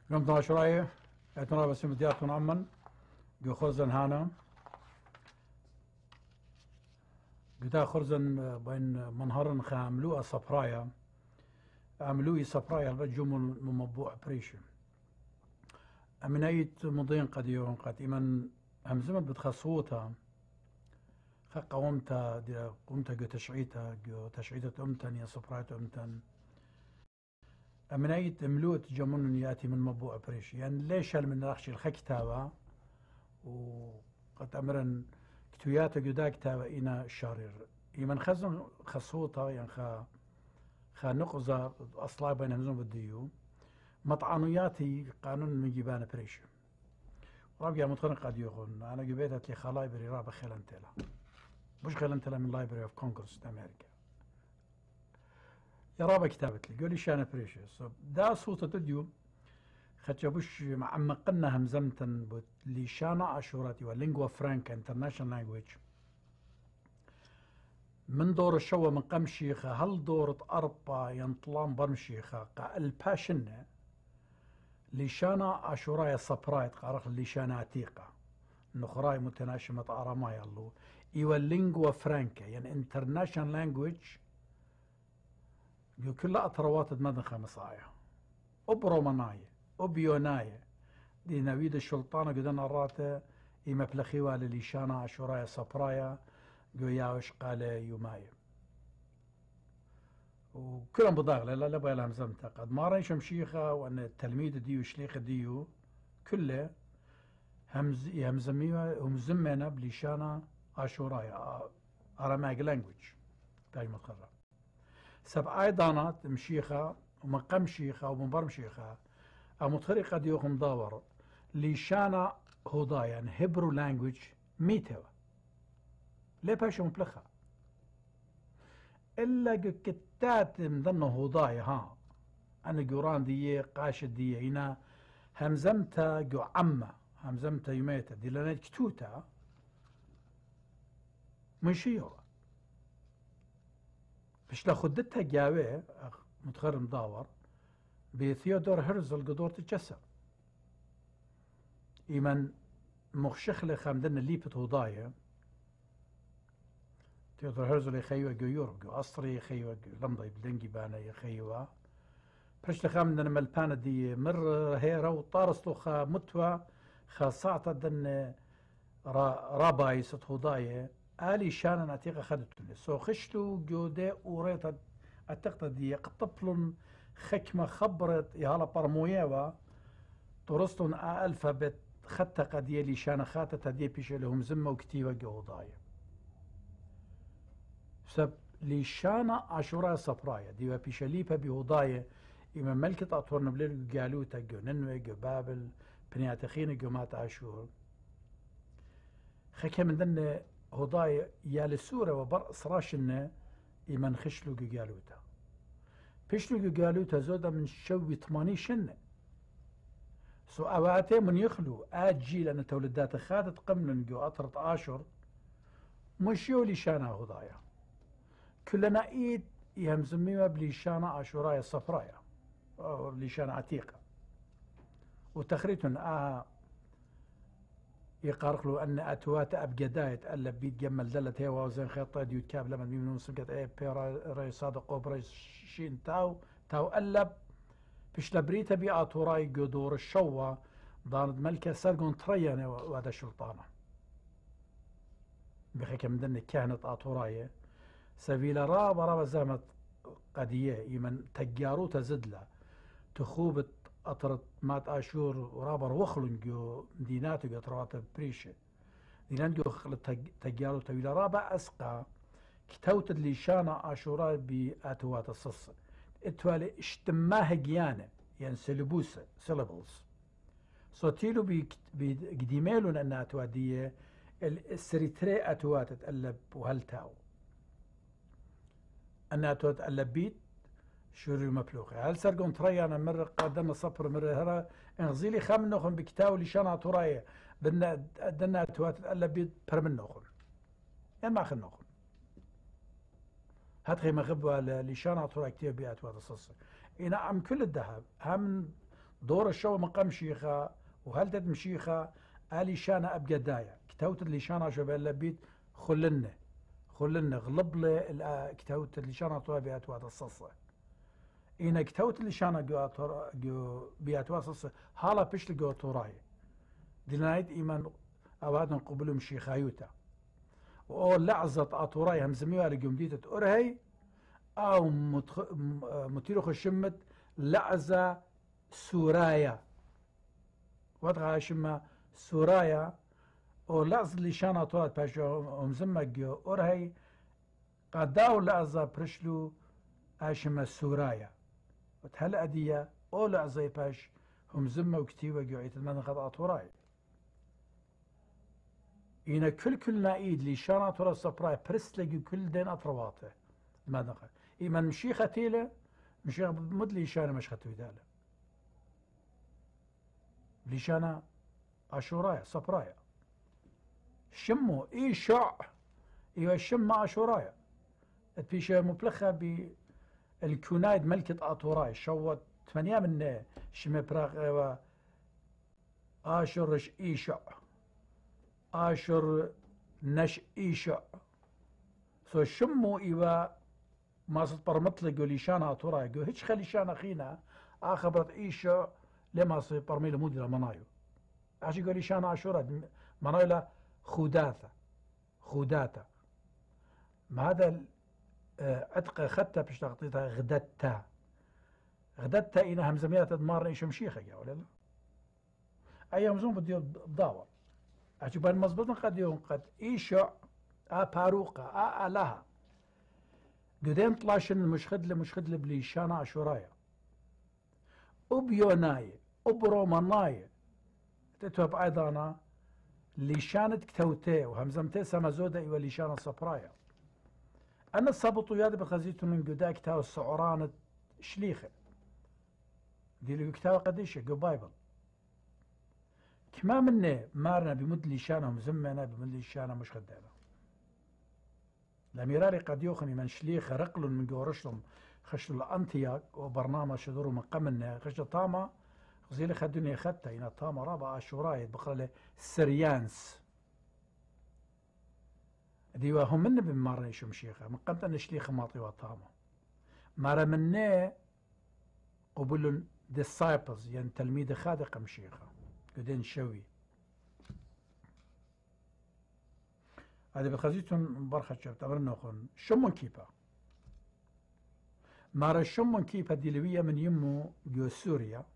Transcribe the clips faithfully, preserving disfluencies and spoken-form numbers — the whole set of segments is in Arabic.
يوم عشرة اعتنا بس مدياتون عمن جو خرزن هانا قدا خرزن بين منهرن خاملوها صبرايا عملوي صبرايا الرجوم الممبوع بريشة أمنايت مضين قد يوم قد إيمن همزمت بتخصوتها قومتا دي قومتا جو تشعيتها جو تشعيتها أمتن يا صبرايت أمتن أمنايت ملوت جمون ياتي من مبوع بريش يعني ليش هل من رخش الخ كتابة وقد أمرن كتوياته جدا كتابة إنا شارير يمن خزن خصوتها يعني خا خا نقزة أصلا بين همزون بديو مطعنياتي قانون من جبان بريش رابع متخنق قد يقول أنا جبيتت لي خلايبري رابع خلنتلا مش خلنتلا من لايبرري اوف كونغرس أمريكا يا رابع كتابت لي قول لي شانا بريشس دا صوت تديو خدشبوش معمقنا همزمتن بوت لي شانا عشوراتي واللينغوا فرانكا انترناشونال لانجويج من دور الشوى من قم شيخة هل دورة أربعة ينطلان برمشيخة قا الباشنة لي شانا عشورايا صبرايت قارخ لي شانا عتيقة نخراي متناشمة أراماي اللو إيوا اللينغوا فرانكا يعني انترناشونال لانجويج جو كلها أطروات مدن خمسايا أبروماناية أبيوناية دي نويد الشلطانة قدنا الراتة إما بلخيوة لليشانا عشورايا صبرايا جو ياوش قال يوماية وكلهم بضاغ لا لا بغي لهم زمتا قد ما رأيش مشيخة وأن التلميذ ديو شليخ ديو كله همز يهمزميوه همزمنا بليشانا عشورايا Aramaic language تاج متخرج سبعة دانات مشيخة ومقام شيخة ومنبر مشيخة المتخرق قد يوخم داور ليشانا هودا يعني هيبرو لانجويج ميتوا ليه باش مبلخة إلا كتات مدنه هوداي ها أنا جوران دي قاشد دي هنا همزمتا جو عمة همزمتا يميتا دي لنا كتوتا منشيرة باش لخدتها جاوي متخرج مداور بثيودور هرزل قدور تجسر إيمن مخشخلة خامدنا ليبت هوداية ثيودور هرزل يخيوه جو يورب جو أصري يخيوه جو لمضي بلنجي بانا يخيوه باش لخامدنا ملبانة دي مر هيرا وطارستو خا متوى خا صعطة دن رابايست هوداية آلي شانا نتيقة خدتو سو خشلو جودي وريتا أتقطع دي قطبلن خكمة خبرت يهالا برمويوا تورستون ألفا بت خطة قدية لي شانا خاتة دي بيش لهم زمة وكتيبة جوداية سب لي شانا عشورا صبرايا ديوا بيش ليبا بهوداية إما ملكة أطور نبليل جالوتا جو ننوي جو بابل بنياتخين جو مات عاشور خكا من دن هوداية يا لسورة وبر صراشنا إيمن خشلو جالوتا بيشلو جالوتا زودا من شوي ثمانية شنة سو أواتي من يخلو آجي لأن تولدات خادت قمن جو أطرت آشر مش يولي شانا هودايا كلنا إيد يهمزميها بليشانا عاشورايا صفرايا أو ليشانا عتيقة وتخريتن آه يقارق له أن أتوات أبجداية ألا بيت جمل دلت هي وزن خيطة ديوت كاب لما بيمنون سمكت أي بيرا ري صادق وبري شين تاو تاو ألب بيش لبريتا بي آتوراي قدور الشوة دارد ملكة سرقون تريان وهذا الشلطانة بخيك مدن كهنة آتوراي سبيل رابا رابا زامت قدية يمن تجارو تزدلا تخوبت أطرت مات آشور ورابر وخلن جو ديناتو جو تروات بريشة دينان جو خلت تجارو تويلة رابع أسقى كتوت اللي شانا آشورا بأتوات الصص اتوالي اشتماه جيانة يعني سلبوسة سيلابلز صوتيلو بقديميلون أن أتوات دي السريتري أتوات تقلب وهلتاو أن أتوات تقلب بيت شوري مبلوغي هل سرقون تريانا مر قدم صبر مر هرا انغزيلي خام نوخن بكتاو اللي شانا ترايا بدنا دنا توات الا بيد برمن نوخن يعني ما خن نوخن هات خي مغبوا اللي شانا ترايا كتير بيات وات الصص انا عم كل الذهب هم دور الشو مقام شيخة وهل تد مشيخة آلي شانا أبقى دايا كتوت اللي شانا شو بيت خلنا خلنا غلب لي كتوت اللي شانا طوى بياتوات الصصة إنا كتوت اللي شانا جو بياتوات الصصة حالا بيش لقو توراي دلنايد إيمان أوادن قبلهم شيخايوتا وأو لعزة أطوراي همزميوها لقوم ديتة أرهي أو متيرخ الشمت لعزة سورايا وضغها شما سورايا او لعز اللي شانا طولت باشو همزمك أرهي قداو لعزة برشلو اشما سورايا وتهل أدية او لعزة باش همزمة وكتيبة قوعيت المدن خد أطوراي إنا كل كل نايد اللي شانا طولت سبراي برسلقي كل دين أطرواته المدن خد إيمان مشيخة تيلة مشيخة مدلي شانا مشخة ويدالة ليشانا عاشورايا صبرايا شمو اي شع ايوا شم عاشورايا بيشا مبلخة بالكونايد ملكة اطوراي شوت ثمانية من شم براغ ايوا اشرش اي شع اشر نش اي شع سو شمو ايوا ما صدبر مطلق ليشانا اطوراي قو هيش خلي شانا خينا اخبرت اي شع لما صير برميل موديلا منايو عشان يقول لي شان عاشورا منايو خوداثة خوداتا ما هذا عتق خدتها باش تغطيتها غدتا غدتا إنا همزميات تدمار إيش مشيخة يا ولا لا أيام زوم بديو بضاوة عشان بان مزبوطن قد يوم قد إيشع آ باروقة آ آلها قدام طلاشن مشخد لمشخد لبلي شان عاشورايا وبيوناي وبروماناي تتوب أيضا ليشانة كتوتي وهمزمتي سمازودة إيوا ليشانة صبرايا أنا الصابطو يادي بخزيتو من قدا كتاو السعرانة شليخة دي لو كتاو قديشة قو بايبل كما مني مارنا بمد ليشانة ومزمنا بمد ليشانة مش خدانا لميراري قد يوخني من شليخة رقل من قورشلم خشل الأنتياك وبرنامج شدورو من قمنا خشل طاما خزيلي خدوني خدتا هنا طاما رابع عاشوراي بقرا سريانس ديوا هم من بمارنا يشو مشيخة من قمت أن شليخة ماطي وطاما مارا مني قبلون disciples يعني تلميذ خادق مشيخة قدين شوي هذا بخزيتون برخة شبت أمرنا أخون شمون كيبا مارا شمون كيبا ديلوية من يمو جو سوريا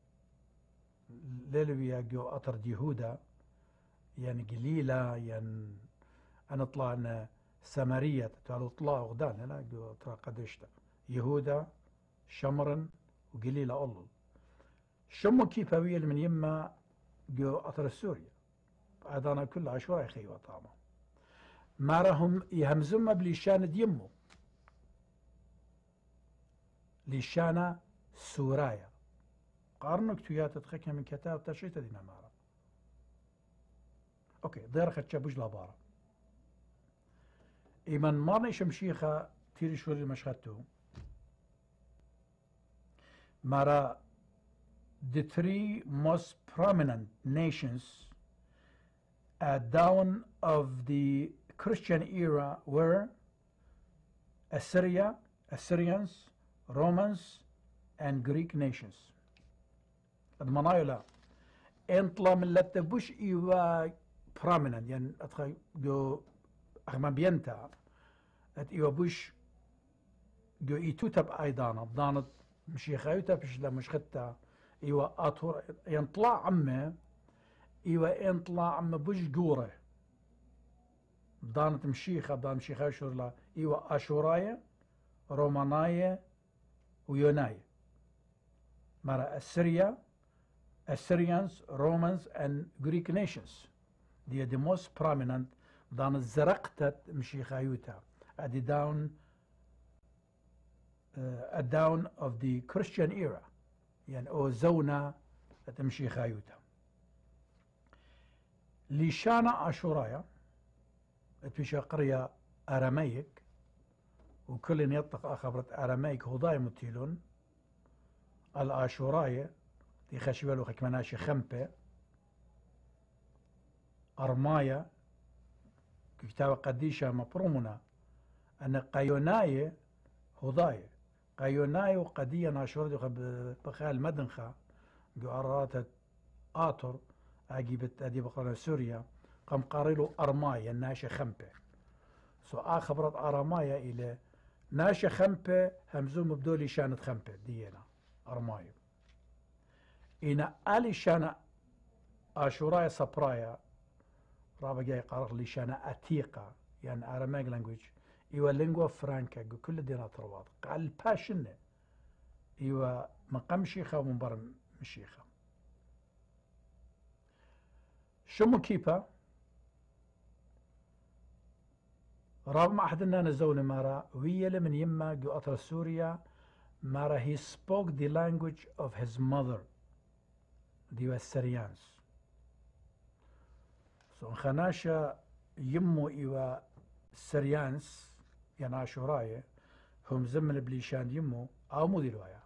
ليلوية جو أطر يهودا يعني قليلة يعني أنا طلعنا سامرية تعالوا طلعوا غدان هنا جو ترى قدشتا يهودا شمرن وقليلة أولو شمون كيبا ويل من يما جو أطر سوريا أيضا كل عشوائي خيوة طعمه مارهم يهمزم بليشانة يمو ليشانة سورايا قارنك تويات تخكي من كتاب تشيت دينا مارا اوكي دير خدشا بوج لابارا ايمن مارني شمشيخة تيري شوري المشخدتو مارا the three most prominent nations at dawn of the Christian era were Assyria, Assyrians, Romans, and Greek nations. المنايلة انطلا من لتبوش ايوا prominent يعني اتخي جو اخما بينتا ات ايوا بوش جو ايتو تب ايضانا بضانت مشي خايوتا بش لا مش خدتا ايوا اطور ينطلع عمه ايوا ينطلع عمه بوش قوره بدانت مشيخة بدان مشيخة شورلا ايوا اشورايا رومانايا ويونايا مرا اسيريا Assyrians, Romans and Greek nations. They are the most prominent بدان الزرقتت مشيخايوتا at the down uh, at down of the Christian era يعني او زونا مشيخايوتا ليشانا عاشورايا تبيشا قرية أراميك وكل يطلق أخبرت أراميك هضاي متيلون العاشوراية دي خشبلو خكمناشي خمبة أرمايا كتاب قديشة مبرومنا أن قيوناي هضاي قيوناي وقدية ناشور دي بخال مدنخة قرارات آتر أجيبت أدي بقرنا سوريا قام قارلو أرمايا ناشي خمبة سو آخبرت أرمايا إلى ناشي خمبة همزوم بدولي شانت خمبة دينا أرمايا إن آلي شانا آشورايا سبرايا رابا جاي قرر لي شانا أتيقة يعني Aramaic language إيوا لينغوا فرانكا كل دينا ترواد قال باشنة إيوا مقام شيخة ومنبر مشيخة شمو كيبا راب ما أحدنا نزون مارا ويلا من يما جو أطر سوريا مارا he spoke the language of his mother ديوا السريانس سو خناشا يمو إيوا السريانس يعني عاشورايا هم زمن بليشان يمو أو مو دي الوايا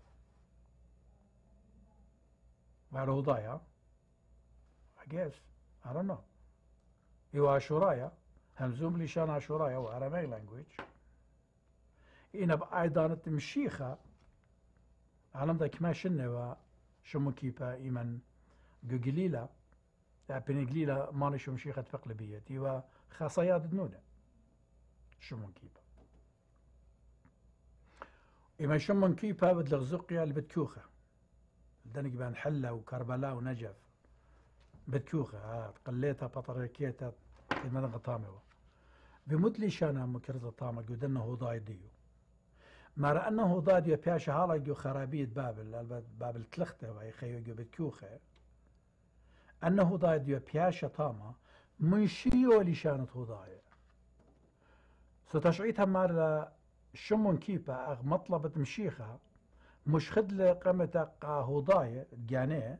وعلى ضايا I guess I don't know إيوا عاشورايا هم زوم ليشان عاشورايا و Aramaic language إنا بأيضا مشيخة علم ذا كما شنوا شمو كيبا إيمن قليلة بين قليلة ماني شو مشيخة فقلبية إيوا خاصيات دنونة شمون كيبا إما شمون كيبا بدلغ زقيا البتكوخة دنك بان حلة وكربلاء ونجف بتكوخة ها قليتها بطريكيتها في المدن طاموة بمدلي شانا مكرزة طامة قدنا هو ضاي ديو مع أنه هو ضاي ديو بياشا هالا جو خرابية بابل بابل تلخته وهي خيو جو بتكوخة أنه ضاي ديو بياشا طامة منشيو اللي شانت هو ضاي ستشعيتها مار شمون كيبا أغ مطلبة مشيخة مش خدلة قمتا قاهوضاية جانيه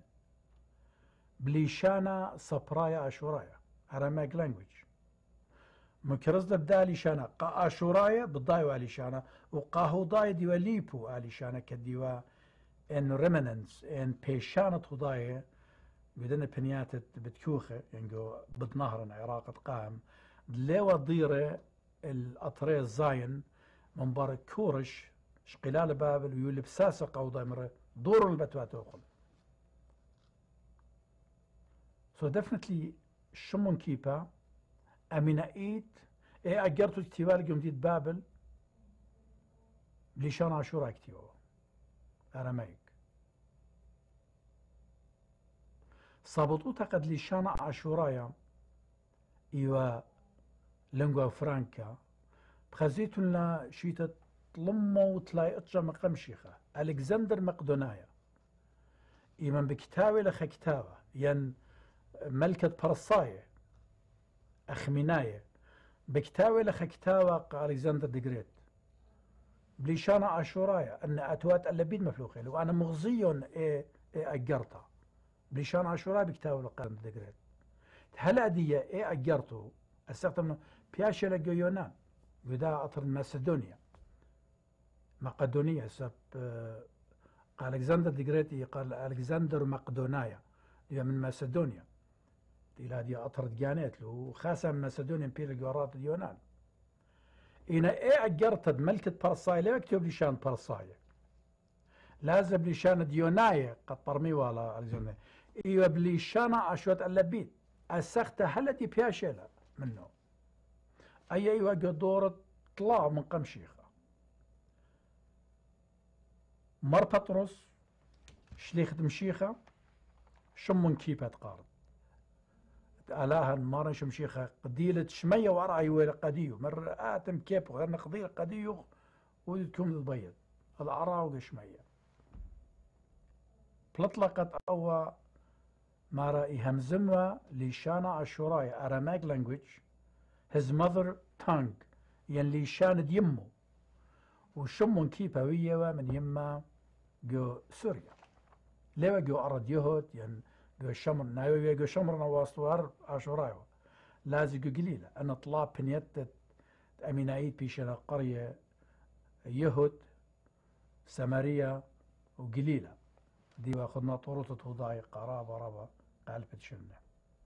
بليشانا صبرايا أشورايا Aramaic language مكرزة بدا ليشانا قا أشورايا بالضايو عليشانا وقاهوضاية ديوا ليبو عليشانا كديوا إن ريمننس إن بيشانة هوضاية بدنا بنيات بتكوخة ينجو بت-Nahrain عراق قام دليوا ضيرة الأطرية الزاين من بار كورش شقلال بابل ويولي بساسة قوضاي مرة دور البتوات أخل so definitely شمون كيبا أمينا إيت إيه أجرتو كتيبال جمديد بابل ليشان عاشورا كتيبو Aramaic صابطوتا قد ليشان عاشورايا إيوا لنغوا فرانكا بخزيتو لنا شيتا طلمو تلاي اتجا مقام شيخة ألكسندر مقدونايا إيمان بكتاوي لخا كتاوة ين ملكة برصاية أخميناية بكتاوي لخا كتاوة ألكسندر دي جريت بليشانا عاشورايا أن أتوات اللبيد مفلوخي وأنا مغزيون إيه إيه أجرتا بليشانا عاشورايا بكتاوي لقام دي جريت هلا دي إيه أجرتو استخدم بياشا لقو يونان ودا أطر ماسدونيا مقدونية سب قال ألكسندر دي جريت قال ألكسندر مقدونايا هي من ماسدونيا إلى هذه أطر جانيت له وخاصة من ماسدونيا بير الجوارات اليونان إنا إيه أجرت ملكة برصاية لا يكتب لي شان برصاية لازم لي شان ديوناية قد برمي ولا ألكسندر إيوه بلي شانا عشوات اللبيد أسخت هلتي بياشيلا منه أي أيوة دورة طلع من قم شيخة مر بطرس شليخة مشيخة شمون كيبة تقارب ألاها مارن شمشيخة قديلة شمية ورعي ويل قديو مر آتم كيب غير نقضية قديو ودكم تبيض العراو شمية بلطلقت أو مارا إهمزموا ليشانا عاشورايا Aramaic language his mother tongue ين ليشان يمو وشمون كيبا ويا من يما جو سوريا لوا جو أرد يهود ين جو شمر ناوي جو شمرنا واستوار عاشورايا لازم جو قليلة أنا طلاب بنيتت أمينايت بيشنا قرية يهود سماريا وقليلة ديوا خدنا طروطة هضاي قرابة ربا قلبت شنة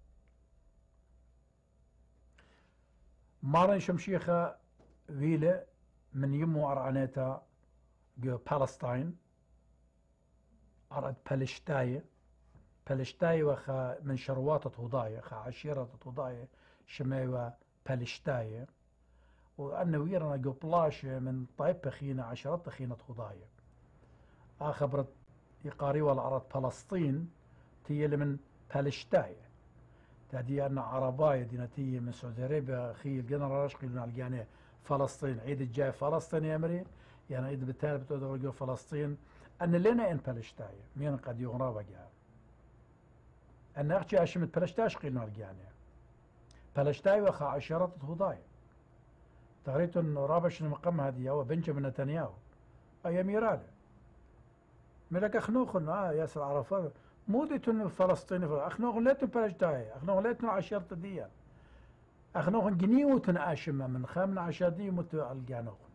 مارن شمشيخة ويلة من يمو أرعنيتا جو بالستاين أرد بلشتاية بلشتاية وخا من شرواتة هضاية خا عشيرة هضاية شماوة بلشتاية وأنه ويرنا جو بلاشة من طيب خينة عشرات خينة هضاية أخبرت يقاري والعرض فلسطين تيلي من بلشتاية تهدي أن عرباية دينتية من سعودية عربية خي الجنرال راشقي لنا الجانية فلسطين عيد الجاي فلسطين يا مري يعني عيد بالتالي بتقول فلسطين أن لنا إن بلشتاية مين قد يغرى بقى أن أختي أشمت بلشتاش قيلنا الجانية بلشتاية وخا عشرات هضاية تغريت أن رابش المقام هذه هو بنجامين نتنياهو أي ميراله ملك أخنوخن آه ياسر عرفات مودة فلسطين أخنوخن ليتن بلشتاية أخنوخن ليتن عشرة ديان أخنوخن جنيوتن آشمة من خامن عشادي متو الجانوخن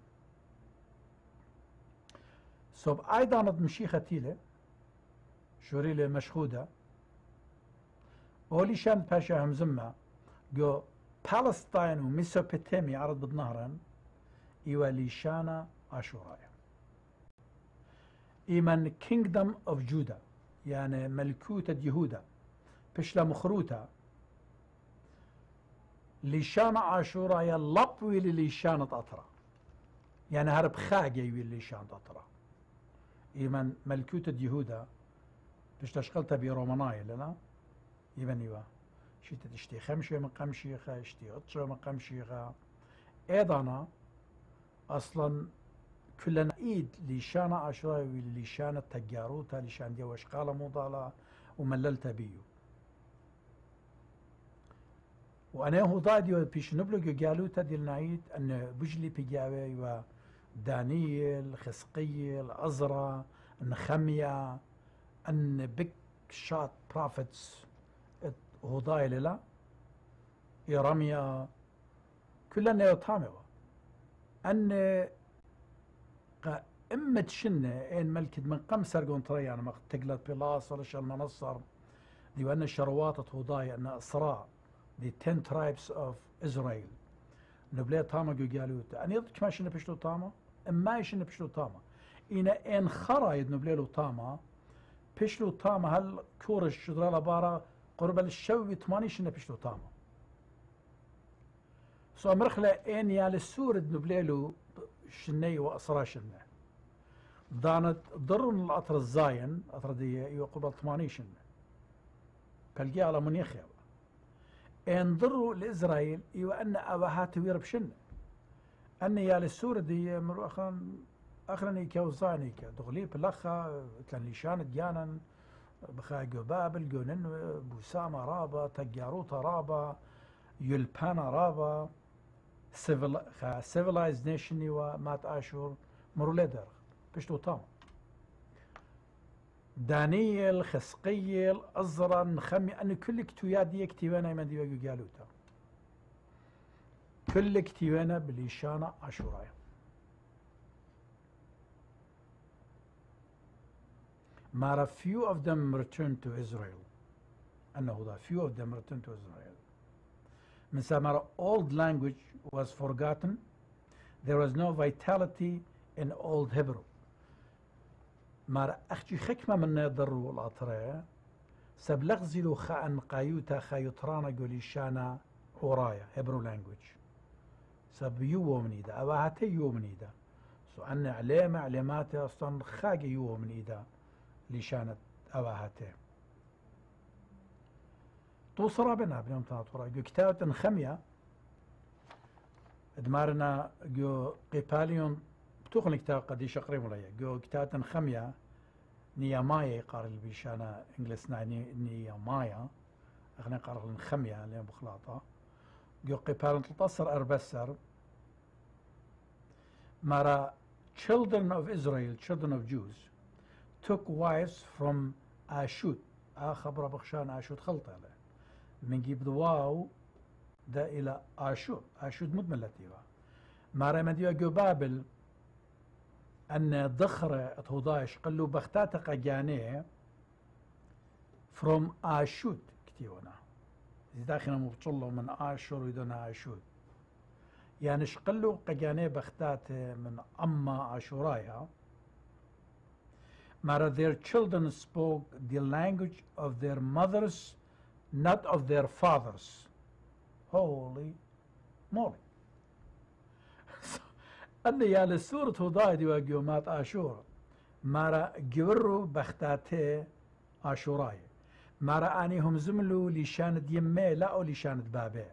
صوب أيضا مشيخة تيلة شوريلة مشهودة أولي شان باشا همزمة جو فلسطين وميسوبوتاميا عرض بت-نهرين إيوا ليشانا عاشورايا إيمن kingdom of Judah يعني ملكوتة يهودا بشلا مخروطة ليشانا عاشورايا لبوي لليشانة أطرا يعني هرب خاقي يوي ليشانة أطرا إيمن ملكوتة يهودا بشلا شغلتها برومانايا لنا إيمن إيوا شي تشتي خمشة من قمشيخة اشتي عطشة من قمشيخة ايضانا اصلا كلنا ايد ليشانا عاشورايا وليشانا تجاروتا ليشان ديو اشقالة موضالة ومللتا بيو وانا هو ضاديو بيش نبلغ قالوتا ديال نعيد ان بجلي بيجاوي ودانييل خسقيل ازرا نخميا ان بيك شات بروفيتس هضاي للا إيراميا كلنا يطاموا أن إمة شنة إن ملكت من قم سرقون تريان يعني ما تقلت بلاس ولا شال منصر دي وأن الشروات هضاي أن أسراء دي ten tribes of Israel نبلي طاما جو قالوا أن يضك ما شنة بشلو طاما إما يشنة بشلو طاما إن إن خرايد نبلي له طاما بشلو طاما هل كورش شدرالة بارا قرب الشوي ثمانية بشتو طاما سو مرخلة إن يال السورد نبليلو شني وأسرا شنة دانت ضرن الأطر الزاين أطر دي إيو قرب ثمانية شنة كالجي على منيخي إن ضروا لإسرائيل إيو أن أباهات ويرب شنة أن يال السورد دي مرو أخرا أخرا إيكا وزاين إيكا دغلي بلخا تلان ليشان ديانا بخا جو بابل جو ننو بوسامة رابا تجاروتا رابا يلبانا رابا سيفل خا سيفلايز نيشن ومات اشور مروليدر بشتو طام دانييل خسقيل ازرا نخمي ان كل كتويات دي كتيوانا من دي قالوتا كل كتيوانا بليشانا اشورايا Mara few of them returned to Israel. أنه ذا few of them returned to Israel. من سامرا old language was forgotten. There was no vitality in old Hebrew. مارا أختي خكمة من يضروا الأطراء سبلغزلوا خاء قايوتا خايطرانا قوليشانا ورايا Hebrew language. سب يو من إيدا أواهاتي يو من إيدا. سو أن علامة علامات أصلا خاقي يو من إيدا. لشانت أواهاته توصرا بنا بنيوم تناطورا جو كتابة خمية دمارنا جو قيباليون بتوخن كتاب قديش أقريم ليا جو كتابة خمية نيامايا قارل بيشانا إنجلسنا نيامايا أخنا قارل خمية لين بخلاطة جو قيباليون تلتصر أربسر مارا children of Israel children of Jews took wives from Ashut. خبر بخشان أشود خلطة له من جيب ضواو ده إلى أشود أشود مدملتيها مارا مديو جو بابل أن ضخرة هضايش قلوا بختاتق جانيه from آشود كتيونا داخلنا مبطلو من آشور ويدونا آشود يعني شقلو قجاني بختات من أما آشورايا مارا their children spoke the language of their mothers not of their fathers. Holy moly. أن يا للسورة هضايدي وقيومات آشور مارا جورو بختاتي آشوراي مارا أنيهم زملوا لشاند يمي لا أو لشاند بابي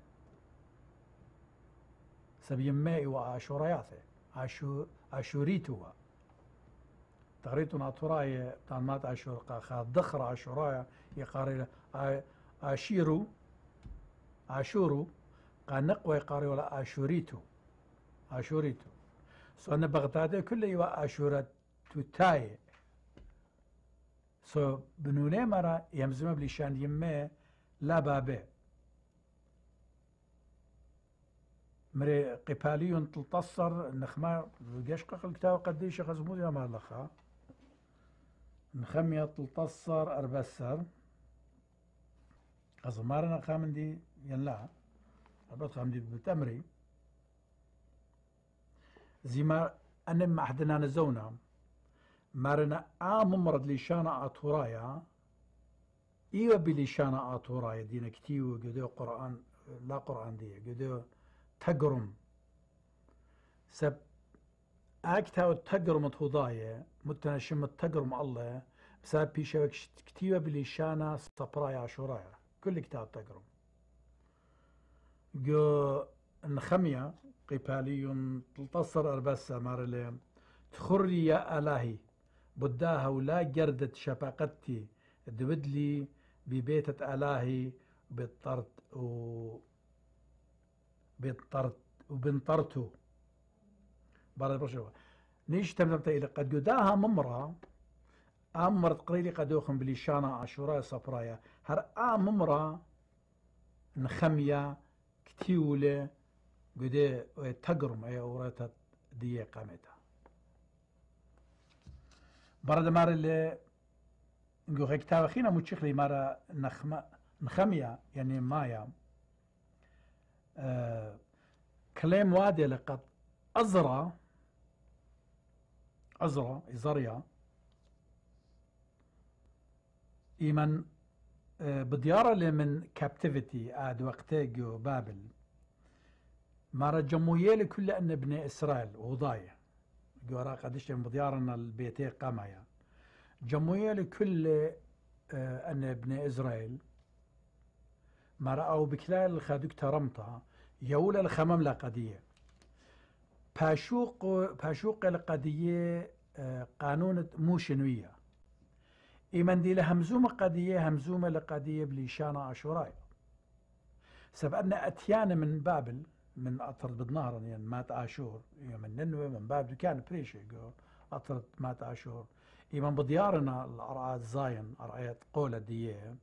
سب يمي وآشوراياثي آشو آشوريتوا تغريتو ناتوراي تانمات آشور قاخا دخر آشورايا يقاري آشيرو آشورو قانقوى يقاري ولا آشوريتو آشوريتو سو أن بغداد كله يوا آشورة توتاي سو بنوني مرة يمزم بلشان يمي لا بابي مري قباليون تلتصر نخما قاش قاق الكتاب قديش غزمود يا مالخا نخمية تلتصر أربسر غزمارنا خامندي ينلا أربط خامندي بتمري زي ما أنا ما أحدنا نزونا مارنا آم مرض لشانا آتورايا إيوه بلشانا آتورايا دينا كتيو قدو قرآن لا قرآن دي قدو تقرم سب أكتاو تقرم تهضايا متنشم التقرم الله بسبب بيشا كتيو بلشانا سبرايا عشورايا كل كتاب تقرم جو نخمية قبالي تلتصر أربسة مارلي تخري يا إلهي بداها ولا جردت شفقتي دبدلي ببيتة إلهي بالطرت و بالطرت وبنطرتو برا برشوا نيش تمتمت إلى قد قداها ممرة أمرت قريلي قدوخن بليشانا عاشوراء صفرايا هر آم ممرة نخمية كتيولة قدي تقرم أي أوريتها دي قامتها برد مار اللي نقول كتاب أخينا متشخلي مارا نخم نخمية يعني مايا آه كلام وادي لقد أزرى أزرى إزريا إيمن آه بديارة اللي من كابتيفيتي آد وقتاجو بابل مارا جموية لكل أن ابن إسرائيل وضايع جورا قديش بديارنا البيتي قامايا جموية لكل آه أن ابن إسرائيل ما رأوا بكلال خادوك ترمطها يولى الخمم لقضية باشوق باشوق القضية آه قانون موشنوية إيمان دي لهمزومة قضية همزومة لقضية بليشانا عاشوراء سبقنا أتيان من بابل من أطرد بت-Nahrain يعني مات آشور من ننوى من بابل كان بريشة أطرد مات آشور إيمان بديارنا الأرعاء الزاين أرعاء قولة ديه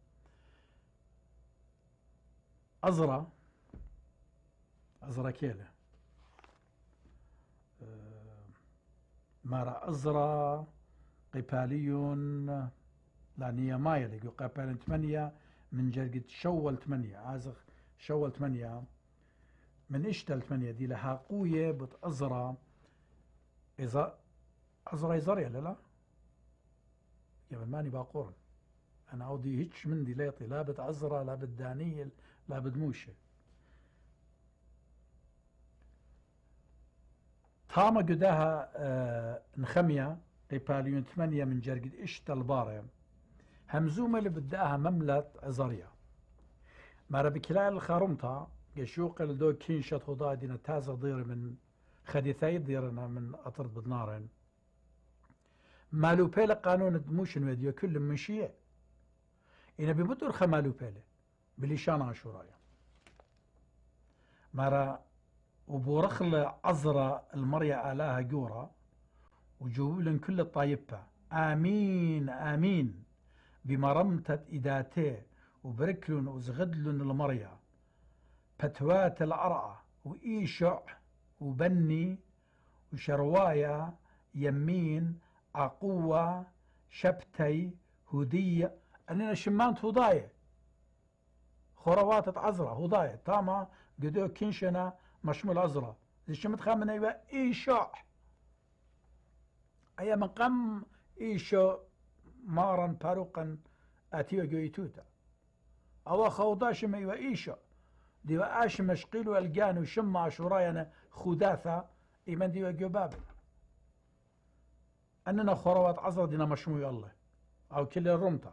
أزرى أزرى كيله مارا أزرى قباليون لانية مايا لقوا قبالين ثمانية من جرقة شول ثمانية عازخ شول ثمانية من اشتل ثمانية دي لها قوية بتأزرى إذا أزرى يزري لا لا يا من ماني باقورن أنا عودي هيتش من دي ليطي لا بتأزرى لا بالدانيل لا بدموشة تاما قداها آه نخمية قباليون ثمانية من جرقد اشتل باري همزومة اللي بداها مملة عزريا مارا بكلال الخارمتا يشوق لدو كينشة هضا دينا تازا ضير من خديثاي ضيرنا من أطرد بت-Nahrain مالو بيلا قانون دموشن وديو كل من شيء إنا بمدر خمالو بيلا بليشان عاشورايا مارا وبورخل عزرة المريا آلاها جورا وجوبلن كل الطايبة آمين آمين بمرمتة إداتي وبركلن وزغدلن المريا فتوات العرعة وإيشع وبني وشروايا يمين عقوة شبتي هدية أننا شمانت هضاية خروات عزرة هضاية تاما قدو كنشنا مشمول عزرة زي شمت خامنا يبقى إيشو أي مقام إيشو مارا باروقا أتيو جويتوتا أو خوضاش ما يبقى إيشو ديوا آش مشقيل والجان وشم عشوراينا خداثة إيمان ديوا جبابل أننا خروات عزرة دينا مشمول الله أو كل الرمطة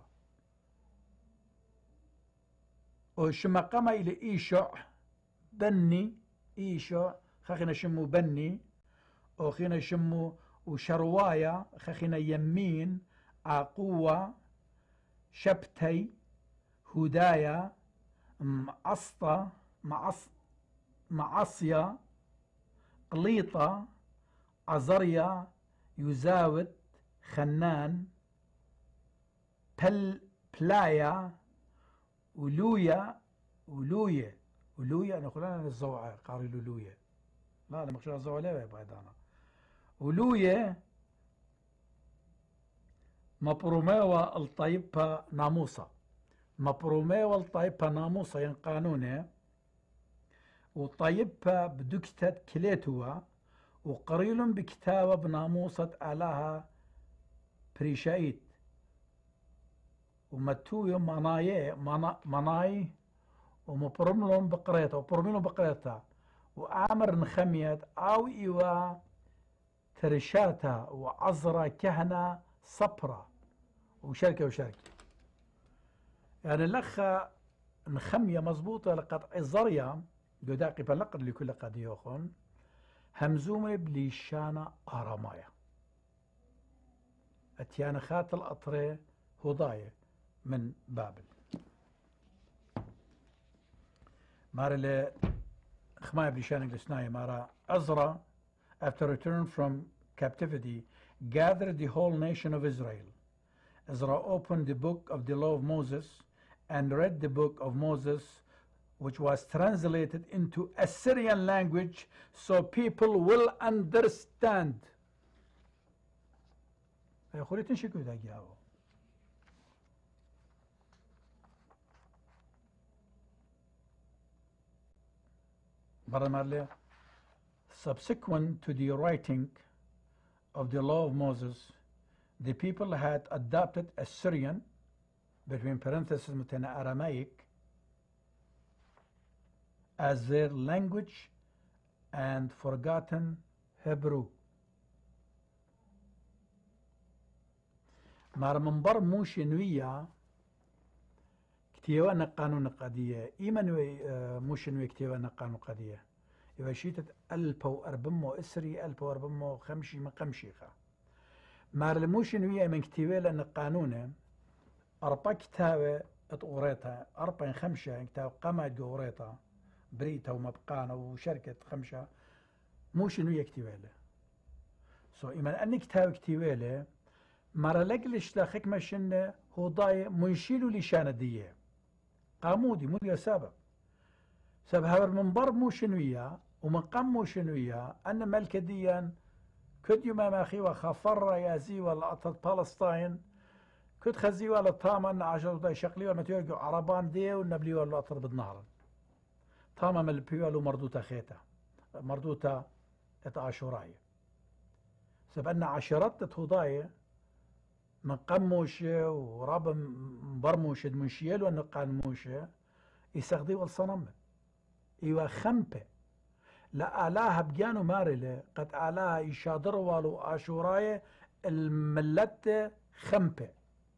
وشما قام إلى إيشو بني إيشو خخنا شمو بني وخينا شمو وشروايا خخنا يمين عقوة شبتي هدايا معصطة معص معصية قليطة عزريا يزاوت خنان بل بلايا ولويا ولويا ولويا أنا خلنا الزوعة قاري لولويا لا أنا مخشى الزوعة لا بعد أنا ولويا مبروميوا الطيبة ناموسا مبروميوا الطيبة ناموسا ين قانونه وطيبة بدكتة كليتوا وقريل بكتابة بناموسة آلها بريشايت ومتوي مناي مناي ومبرملهم بقريتا وبرملهم بقريتا وآمر نخميت أو إيوا ترشاتا وعزرا كهنة صبرا وشركة وشركة يعني الأخ نخمية مضبوطة لقد عزريا قداقي بلقد لكل قد يوخون همزومة بليشانا آرامايا اتيانا خات الأطري هضاية من بابل مارا ل خماية بليشانا قلسنايا مارا أزرا after return from captivity gathered the whole nation of Israel. Ezra opened the book of the law of Moses and read the book of Moses, which was translated into Assyrian language so people will understand. يقول تنشكوا ذا جاو. برا subsequent to the writing of the law of Moses, the people had adopted Assyrian, between parentheses متنا Aramaic, as their language and forgotten Hebrew. مار منبر موشي نوية كتيوانا قانون قضية إيمان موشي نوية كتيوانا قانون قضية إذا شيتت ألف وأربمو إسري ألف وأربمو خمشي مقمشيخة مار الموشي نوية من كتيوانا لأن قانونه أربع كتابة اتغوريتها أربع خمسة كتاب قامت جوريتها بريتا ومبقانا وشركة خمسة موشي نوية كتيوانا سو إيمان أني كتاب كتيوانا مرة لقلش لاخك ماشن هو ضاي منشيلو لشان ديه قامودي مو سبب سبب هاور منبر مو شنوية ومقام مو شنوية أن ملك ديان كد يما ماخي وخفر يازي ولا أطلت فلسطين كد خزي ولا طاما عشر ضاي شقلي ولا تيوجو عربان دي والنبلي ولا أطر بالنهر طاما من البيوالو مردوتا خيتا مردوتا اتعاشوراي سبب أن عشرات تهضاي من قموشة وراب برموشة منشيل ونقان موشة يسخدي والصنم إيوا خمبة لا آلاها بجانو مارلة قد آلاها يشادر والو آشوراية الملت خمبة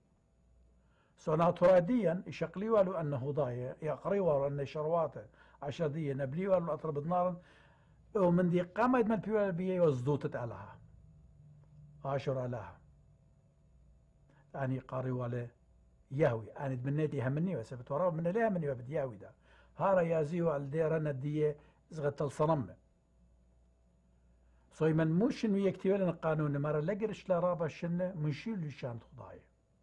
سوناتوراديا يشقلي والو أنه ضاية يقري والو أنه شرواته عشادية نبلي والو أطرب النار ومن دي قامت من بيوال بيه وزدوتت آلاها آشور آلاها أني قاري ولا يهوي أنا تمنيتي همني بس بتوراه من ليه همني بدي يهوي ده هارا يازيو على ديرنا ديه زغت الصنم صوي من موش إنه يكتب لنا القانون مرة لقرش لا رابع شنة منشيل لشان خضاي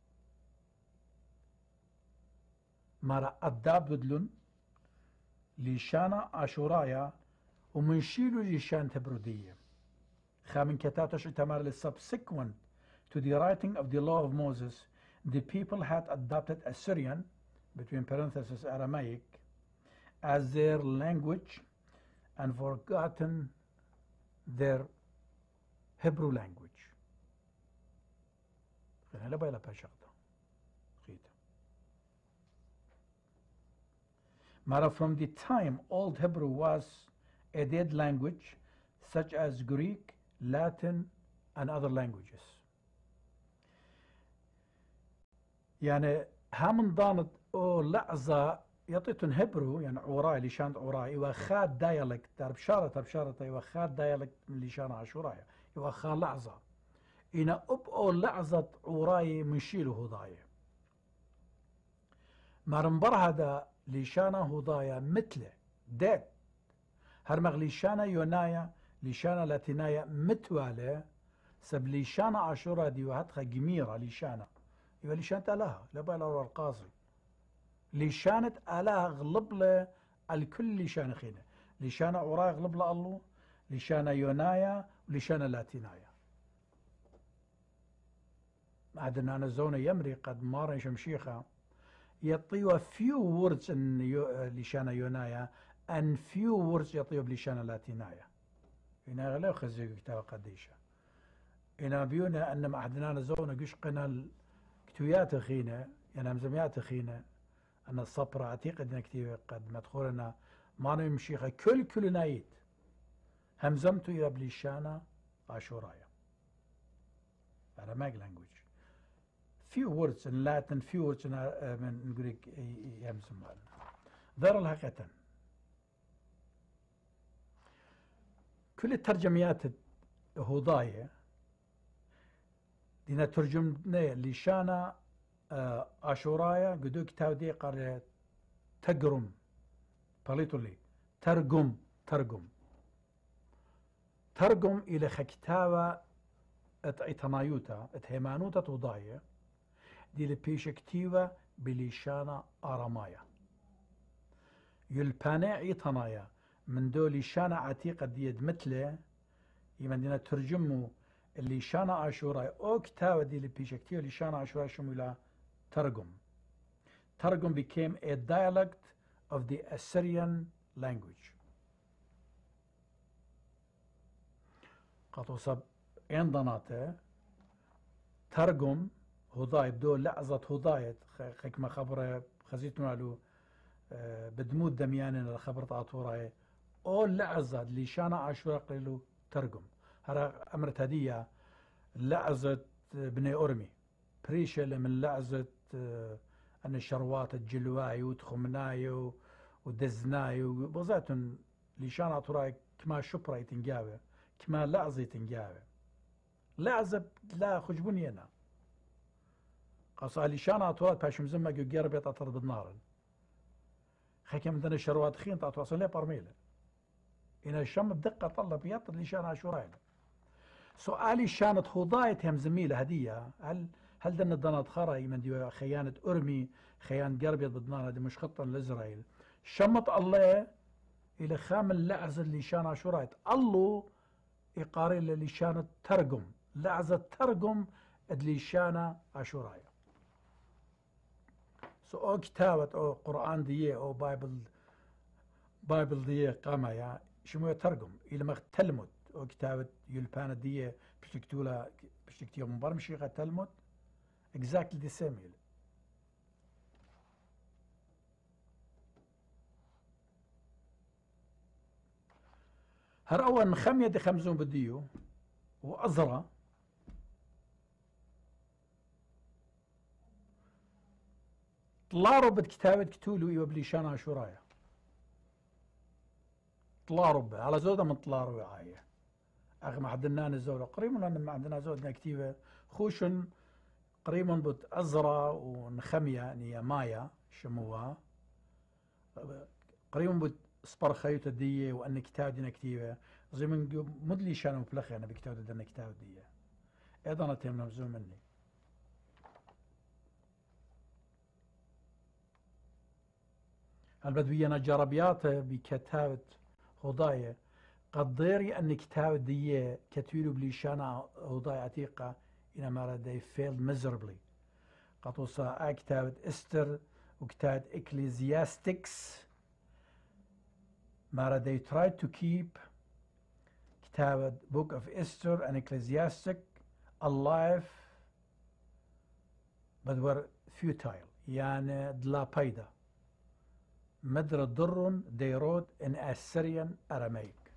مرة أداب بدلن لشانا عاشورايا ومنشيلو لشان تبرودية خامن كتاتش تمار للسبسيكوينت to the writing of the law of Moses, the people had adopted Assyrian, between parentheses Aramaic, as their language and forgotten their Hebrew language. Mara, from the time Old Hebrew was a dead language, such as Greek, Latin, and other languages. يعني هم ضانت او لعزة يعطيتن هبرو يعني عوراي لشان عوراي وخاد دايلكت تربشارة تربشارة وخاد دايلكت من لشان عاشوراي وخاد لعزة إنا أب او لعزة عوراي منشيله هضايا مرمبر هذا لشان هضايا مثله ديت هرمغ لشان يونايا لشان لاتينايا متوالة سب لشان عاشوراي دي وهاتخا جميرة لشان يبقى لشانت آلهة لا بقى لو القاضي لشانت آلهة غلب له الكل لشان خينه لشان عراي غلب له الله لشان يونايا ولشان لاتينايا عندنا أنا زونة يمري قد مارن شمشيخة يطيوا few words in لشان يونايا and few words يطيوا بلشان لاتينايا هنا لا يخزي كتاب قديشة هنا بيونا أن ما عندنا زونة قشقنا كتويات خينا يعني همزميات خينا أن الصبر اعتقد كتير قد مدخولنا ما نمشيخ كل كل نايت همزمتو إلى بليشانا عاشورايا Aramaic language few words in Latin few words in من Greek يهمزم ذر الحقيقة كل الترجميات هضاية دينا ترجمنا لشانا عاشورايا قدو كتاب دي قال تقرم بليتو لي ترجم ترجم ترجم إلى خكتابة اتعيتنايوتا اتهمانوتا توضايا دي لبيش كتيبة بلشانا آرامايا يلبانا عيتنايا من دول لشانا عتيقة ديد مثله يمن دينا ترجمو اللي شانا عاشوراي او كتابة دي اللي بيشكتيو اللي شانا عاشوراي شمولا ترجم ترجم became a dialect of the Assyrian language قطو سب ان ضناته ترجم هضاي بدو لعزة هضايت خكما خبره خزيت مالو بدموت دميانين الخبر تعطوراي او لعزة اللي شانا عاشوراي قليلو ترجم هذا أمرت هدية لعزة بني أرمي بريشة من لعزة أن الشروات الجلواي وتخمناي ودزناي وبغزاتن لشان أطراي كما شبرا يتنجاوي كما لعزة يتنجاوي لعزة لا خجبوني أنا قصة لشان أطراي باشم زمك يقرب يتطرد بالنار خيكي من الشروات خين تطواصل لي برميلة إن الشم بدقة طلب يطل لشان عاشوراي سؤالي شانت هضايت هم زميلة هدية هل هل دنا دنات خراي من دي خيانة أرمي خيانة قربيت بدنار هذه مش خطة لإسرائيل شمت الله إلى خام اللعزة اللي شان عاشوراي الله يقارن اللي شانت ترجم لعزة ترجم اللي شان عاشوراي سو أو كتابة أو قرآن دي أو بايبل بايبل دي قامة يا شمو يترجم إلى ما تلمد أو كتابة يلبانة دي بشتكتولا بشتكتيو من برمشي غا تلمد exactly the same يلي. هر أول خمية دي خمزون بديو وأزرى طلارو بكتابة كتولو إيوه بليشان عاشورايا طلارو على زودة من طلارو عاية أخي ما عندنا نزولة قريبا لأن ما عندنا زودة كتيبة خوشن قريبا بت أزرى ونخمية نيا مايا شموها قريبا بت سبر خيوت دي وأن كتاب دينا كتيبة زي من مدلي شانو بلخي أنا بكتاب دينا كتاب دي أيضا تهم نمزون مني البدوية جربيات بكتابة هضاية قديري أن كتابة دي كتيرو بليشانا هضاية عتيقة إنما they failed miserably قطوسا آ كتابة استر وكتابة ecclesiastics مارا they tried to keep كتابة book of Esther and ecclesiastic alive but were futile يعني دلا بايدا مدر الضر they wrote in Assyrian Aramaic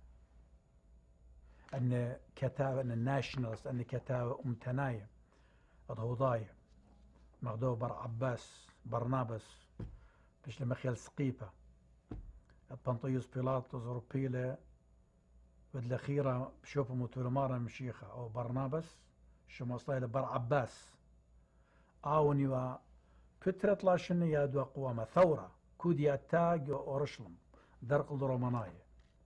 أن كتابة أن الناشنالست أن كتابة أمتناية الهوضاية مغدو بر عباس برنابس بيش لمخيل سقيبة بنطيوس بيلاطوس أوروبيلة بالأخيرة بشوفوا متولمارا مشيخة أو برنابس شو مصايلة بر عباس آوني و فترة لاشن يادوا قوامة ثورة كوديا تاج أورشلم درق الروماناية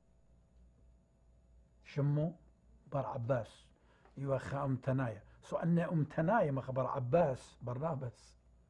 شمو بر عباس يوخا أمتناية سو أن أمتناية ما خبر عباس برنابس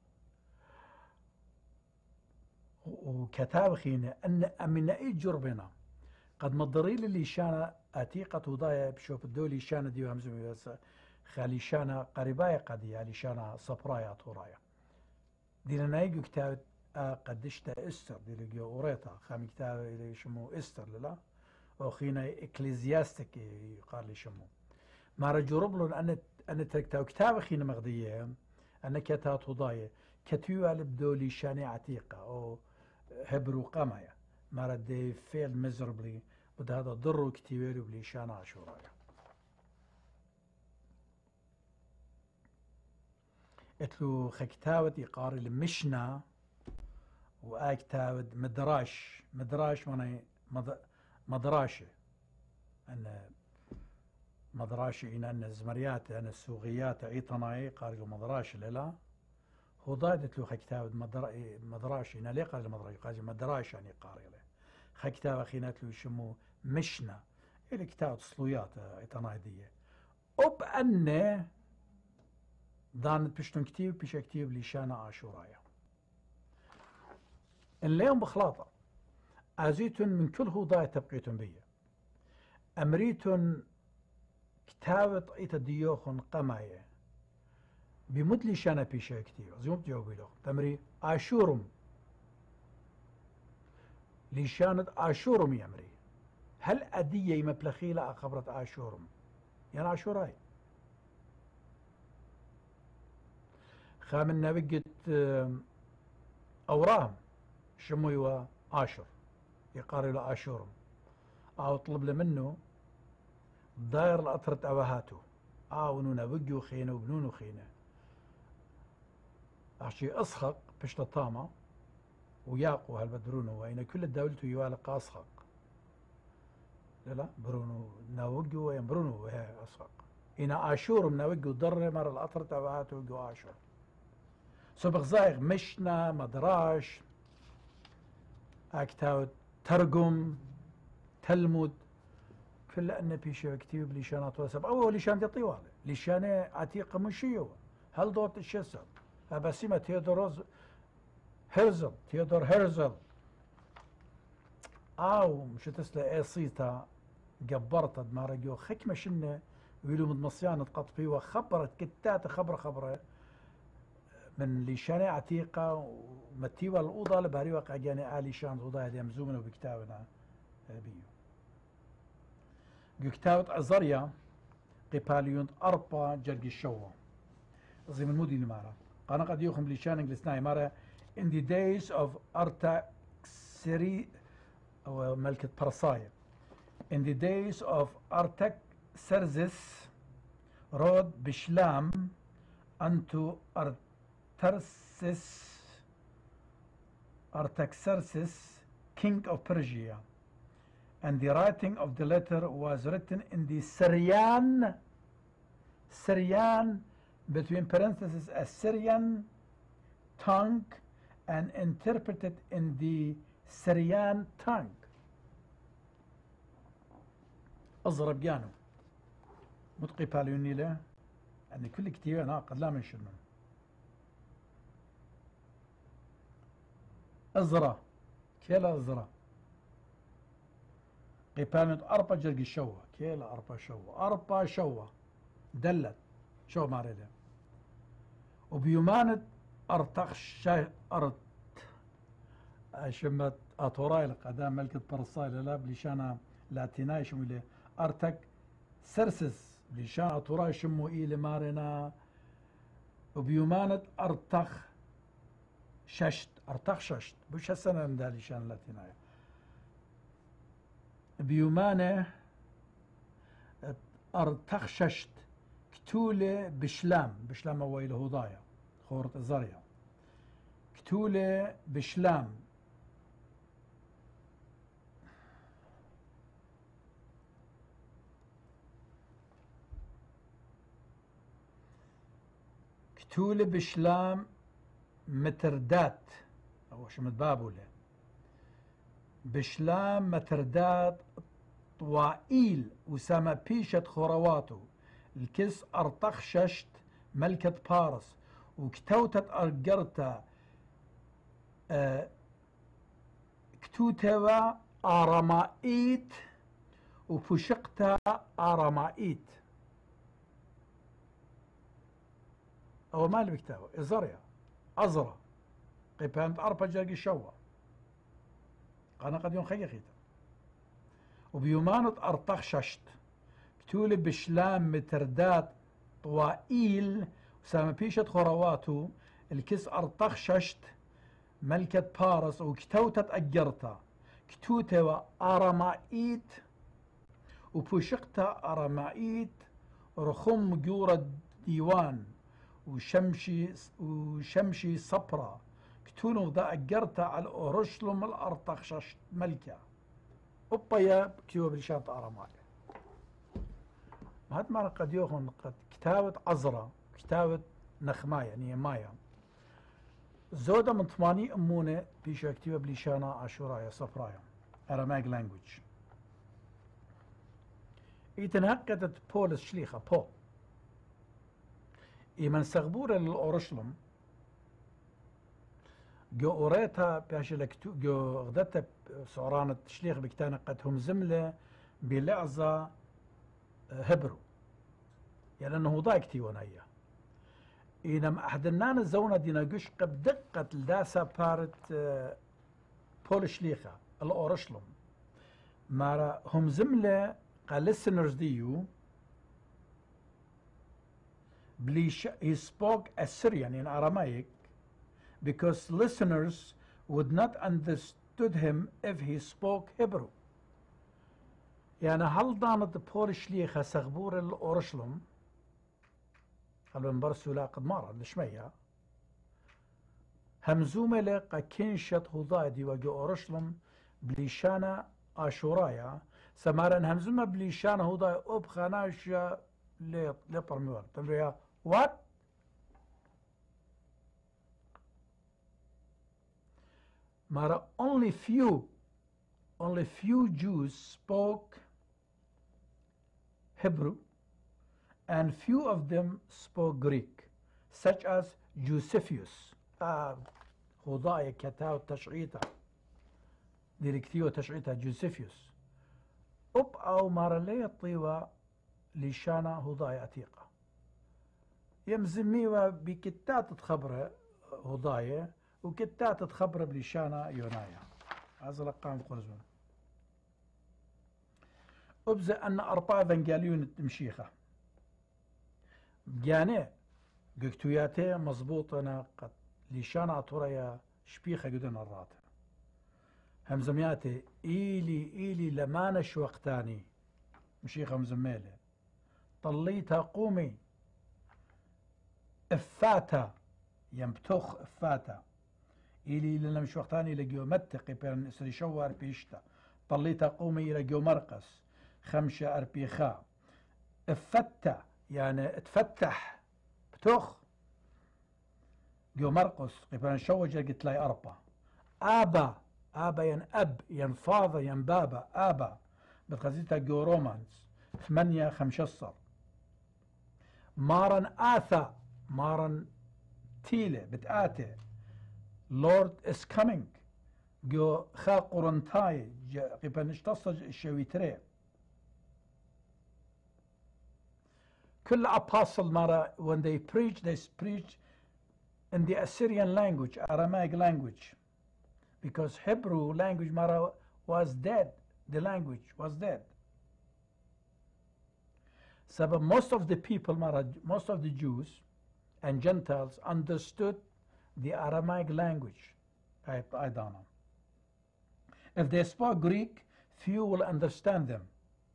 وكتاب خينا أن أمن أي جربنا قد مضريل اللي شانا أتيقة وضايا بشوف الدولي شانا ديو همزمي بس خالي شانا قريبايا قديا اللي شانا صبرايا طورايا دينا نايقو كتاب قدشتا استر دينا أوريتا خامي كتاب اللي شمو استر للا وخينا إكليزياستيك قال لي شمو ما رجرب له أن أن تركتها كتاب خينا مغدية أن كتاب وضايا كتيوا لبدولي شاني عتيقة أو هبرو قمايا ما ردي فيل ميزربلي بده هذا ضرو كتيويرو بلي شانا عشورايا اتلو خكتاوت يقاري المشنا وآكتاوت مدراش مدراش ماني مد مدراشة أن مدراشة إن أن الزمريات أن السوغيات عيطناي قاري له مدراش للا هو ضايدت له خكتاب مدراش إن ليه قاري مدراش قاري مدراش يعني قاري له خكتاب أخينات له يشمو مشنا إلى كتاب صلويات عيطناي دي أب أن دانت بشتن كتيب بيش كتيب لشانا عاشورايا إن ليهم بخلاطة أزيتن من كل هو ضاية تبقيتن بيه أمريتن كتابة إيتا ديوخن قماية بمدلي شانا بيشا كتير زيوم تجاوبي له تمري آشورم لشانت آشورم يمري هل أدية مبلخيلة أخبرت آشورم يعني آشوراي خامنا بقت أورام شموي آشور يقاري له آشورم أو طلب له منه داير الأطرة أوهاته آونونا بقيو خينه وبنونو خينه عشي أصخق بشت طامة وياقو هالبدرونو وإن كل الدولة يوالق أصخق لا لا برونو ناوقو وين برونو وهي أصخق إن آشور مناوقو ضر مر الأطرة أوهاته وقو آشور سبق زايغ مشنا مدراش أكتاو ترجم تلمود كل أن بيشة كتيب لشانات وسب أو لشان طوال لشان عتيقة مشيو هل دوت الشسر أبسيمة تيودوروز هرزل تيودور هرزل أو مش تسلا إيه صيتا جبرت دمارجو خك مشنا ويلو من مصيانة قطفي وخبرت كتات خبرة خبرة من لشان عتيقة ومتيوة الأوضة لباري وقع جاني آلي شان أوضة هذه مزومنا بكتابنا بيو كتابة عزريا قباليون أربا جرقي الشوة زي من مودي نمارا قانا قد يوخم لشان انجلسناي مارا in the days of Artaxerxes أو ملكة برصايا in the days of Artaxerxes rode بشلام unto Artaxerxes Artaxerxes king of Persia and the writing of the letter was written in the Syrian, Syrian between parentheses Assyrian tongue and interpreted in the Syrian tongue. أضرب جانو متقي باليوني له أن كل كتير أنا قد لا من شنو أزرا كيلا أزرا قبالة أربع جرق الشوة كيلا أربع شوة أربع شوة دلت شو ماريدا وبيومانة أرتخش أرت شمت أطوراي القدام ملكة برصاي لا بليشانا لاتيناي شمو إلي أرتك سرسس بليشان أطوراي شمو إلي مارنا وبيومانة أرتخ ششت أرتخ ششت بوش هالسنة من ليشان لاتيناي بيومانة أرتخ ششت كتولة بشلام بشلام أويل هضايا خورة الزريا كتولة بشلام كتولة بشلام متردات أو شو متبابولة بشلام متردات طوائيل وسما بيشة خرواتو الكس أرتخ ششت ملكة بارس وكتوتت أرقرتا أه كتوتوا آرامائيت وفشقتا آرامائيت أو مال بكتاوة إزريا أزرا قيبانت أربا جاقي شوا قانا قد يوم خيخيتا وبيومانت أرتخ ششت كتولي بشلام متردات طوائيل وسام بيشة خرواتو الكس أرتخ ششت ملكة بارس وكتوتت أجرتا كتوتة أرامائيت وبوشقتا أرامائيت رخم جورة ديوان وشمشي وشمشي صبرا كتونو ذا أجرتا على أورشلم الأرتخ ششت ملكة أبايا كتوب بلشانت أرامائي هاد ما قد يوخن قد كتابة عزرا كتابة نخمايا يعني مايا زودة من ثمانية أمونة بيشا كتابة بليشانا عاشورايا صفرايا Aramaic language إتنهكتت بولس شليخة بو إيمن سغبورة للأورشلم جو أوريتها بياشا لكتو جو غدتها سعرانة شليخ بكتانا قد هم زملة بلعزة هبرو يعني أنه ضايقتي ونايا إنما أحدنان الزونة دينا قش قب دقة لداسة بارت بول شليخة الأورشلم مارا هم زملة قال listeners ديو بليش he spoke Assyrian in Aramaic because listeners would not understood him if he spoke Hebrew يعني هل دانت بول شليخة سغبور الأورشلم قالوا نبرسوا لا قد مرة لشمية همزومة لقا كنشت هضايدي وجو أورشلم بليشانا آشورايا سمارا همزومة بليشانا هضاي أبخاناشا لبرميوال تنبيها what؟ مارا only few only few Jews spoke Hebrew and few of them spoke Greek such as Josephus آه هضايا كتاو تشعيتا ديركتيو تشعيتا جوزيفيوس أب أو مارلية طيوة لشانا هضايا عتيقة يمزميوة بكتات تخبره هضايا وكتات تخبره بلشانا يونايا هذا لقام قرزون أبزى أن أربعة فنجاليون التمشيخة جاني قكتوياتي مضبوطنا قد لشانا طوريا شبيخة قدن الراتة همزمياتي إيلي إيلي لمانش وقتاني مشيخة مزميلة طليتها قومي إفاتا يمبتخ إفاتا إيلي لمش وقتاني لقيو متقي بين إسري شوار بيشتا طليتها قومي لقيو مرقس خمشة أربيخا إفتا يعني اتفتح بتخ جو مرقس قبل شوجة قلت لي أربعة آبا آبا ين أب ين فاضة ين بابا آبا بتخزيتها جو رومانس ثمانية خمشصر مارن آثا مارن تيلة بتآتي لورد is coming جو خا قرنتاي قبل نشتصج الشويتري كل apostle مارا when they preach they preach in the Assyrian language, Aramaic language, because Hebrew language Mara was dead. The language was dead. So but most of the people, Mara, most of the Jews and Gentiles understood the Aramaic language. I, I don't know. If they spoke Greek, few will understand them.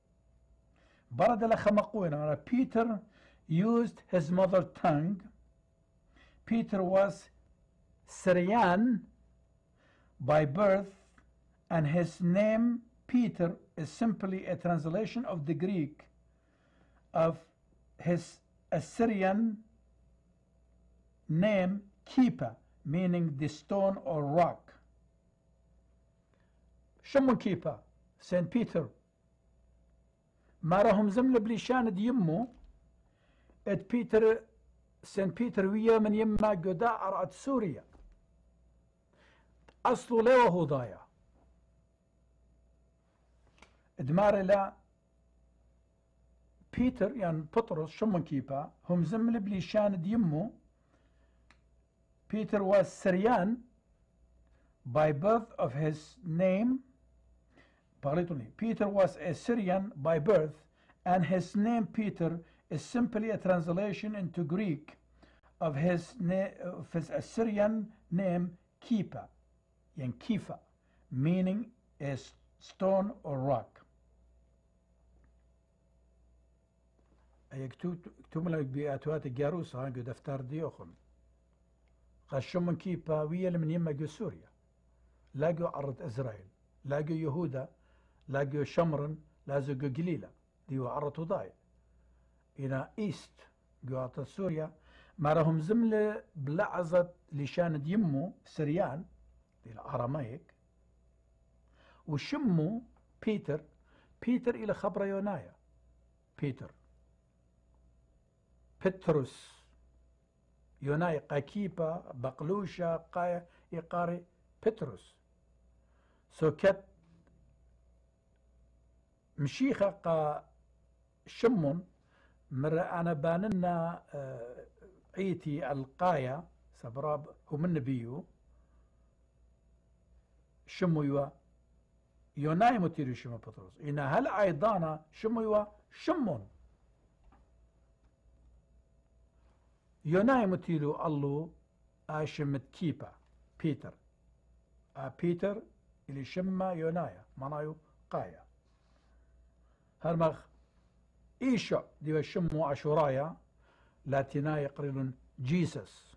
Peter used his mother tongue. Peter was Syrian by birth, and his name Peter is simply a translation of the Greek of his Assyrian name Keepa, meaning the stone or rock. شمون كيبا سانت بيتر ما راهم زمل بليشان دي يمو ات بيتر سانت بيتر ويا من يما قداء أرعد سوريا أصله ليه وهو ضايع ادمار لا بيتر يعني بطرس شمون كيبا هم زمل بليشان دي يمو Peter was Syrian by birth of his name. Peter was a Syrian by birth, and his name Peter is simply a translation into Greek of his, of his Assyrian name Keepa, and Kifa, meaning a stone or rock. يكتب لك بأتوات الجاروس ها قد دفتر ديوخن قشم من كيبا ويا من يما جو سوريا لاقوا أرض إسرائيل لاقوا يهودا لاقوا شمرن لاقوا قليلة ديو عرض وضاي إلى إيست قوات سوريا ما رهم زملة بلعزة لشان يمو سريان دي الأراميك وشمو بيتر بيتر إلى خبر يونايا بيتر بطرس يوناي قاكيبا بقلوشا قايا إقاري بطرس سو كت مشيخة قا شمون مرة أنا باننا عيتي القايا سبراب هو من نبيو شمو يوا يوناي متيري شمو بطرس إنا هل أيضانا شمو يوا شمون يوناي متيلو الله آشمت كيبا بيتر آ بيتر اللي شما يونايا منايو قايا هرمغ إيشو ديو شمو عشورايا لاتيناي قريلون جيسس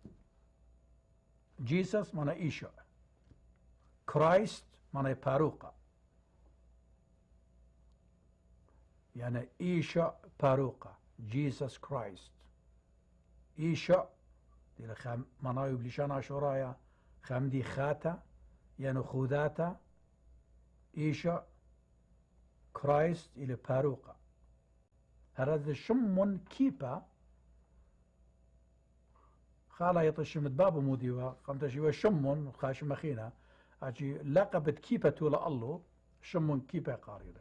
جيسس منا إيشو كرايست منا باروقا يعني إيشو باروقا جيسس كرايست إيشو دي خام منايو بلشان عشورايا خام دي خاتا يعني خوداتا إيشو كرايست إلى باروقا هذا شمون كيبا خالا يطشمت بابو موديوا قمت شيوا شمون وخاش مخينا أجي لقبت كيبا تولا الله شمون كيبا قاريدا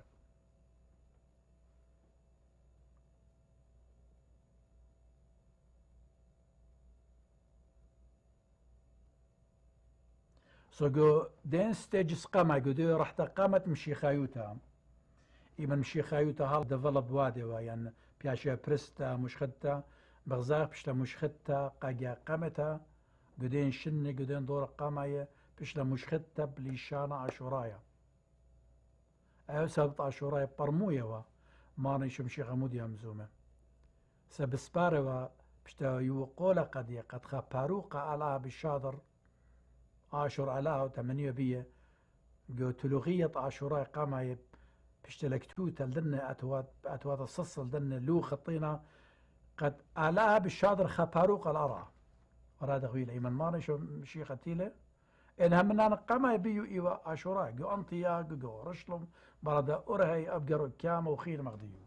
سو جو دين ستيجز قاما جو راح تقامت مشي خايوتا إيمن مشي خايوتا هال ديفلوب وادي يعني بياشا برستا مشخدتا بغزاق بشتا مشخدتا قاقيا قامتا قدين شني قدين دور قامايا بشتا مشخدتا بليشانا عشورايا أو سبت عشورايا برمويا وا ماني شمشي غمودي همزومة سبسباروا بشتا يوقولا قديا قد خا باروقا على بالشادر عاشور علىها وثمانية بية جو تلوغية عاشوراي قامايا بشتلكتو تلدنا أتوات أتوات الصصل دنا لو خطينا قد علىها بالشادر خباروق الأرى وراد خويل أيمن ماري شو مشي ختيلة إنها من أنا قامايا بيو إيوا عاشوراي جو أنطيا جو رشلم بردا أرهي أبقرو كام وخير مغديو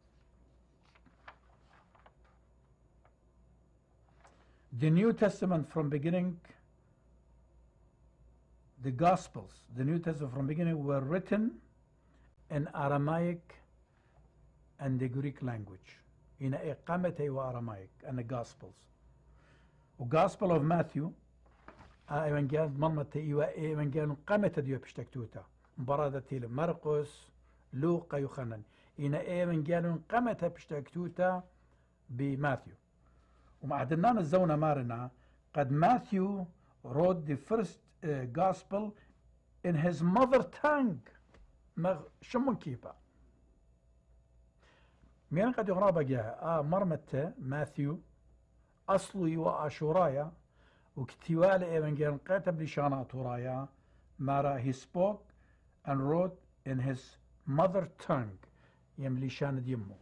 The New Testament from beginning the Gospels, the New Testament from the beginning, were written in Aramaic and the Greek language. In Iqamatay wa Aramaic and the Gospels. وغاسبل اوف ماثيو ايوانجيل مرمت ايوا ايوانجيل قامت ديو بشتكتوتا مبارادة تيل مرقس لوقا يوحنا إن ايوانجيل قامت بشتكتوتا بماثيو ومع دنان الزونة مارنا قد ماثيو wrote the first uh, gospel in his mother tongue مغ شمون كيبا مين قد يقرأ بقى آه مرمت ماثيو أصلي وأشورايا وكتوال إيفانجيل قاتب لشانات ورايا مارا he spoke and wrote in his mother tongue يملي شاند يمو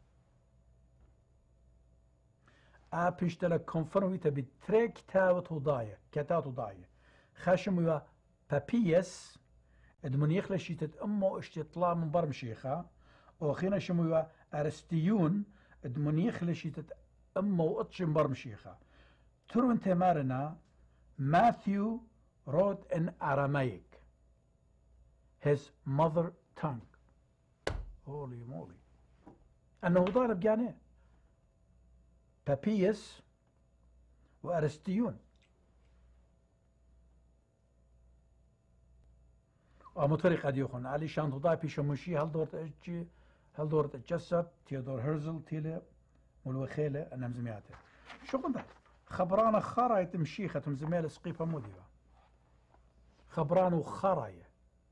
آ بيشتلك كونفرميتا بتري كتابة وضايا كتابة وضايا خاشموا بابيس ادمون يخلش يتأمو اشتطلع من برمشيخة وخينا شموا أرستيون ادمون يخلش يتأمو اتشم برمشيخة ترون تمارنا Matthew wrote in Aramaic his mother tongue holy moly أنه ضارب جانيه بابيس وأرستيون ومطريق قد يخون علي شان تضاي بيشموشي هل دورت اجي هل دورت اتجسد تيودور هرزل تيلي والوخيلة أنا مزمياته شو قلت خبرانا خراية تمشيخة مزميل سقيفة موديبا خبرانو خراية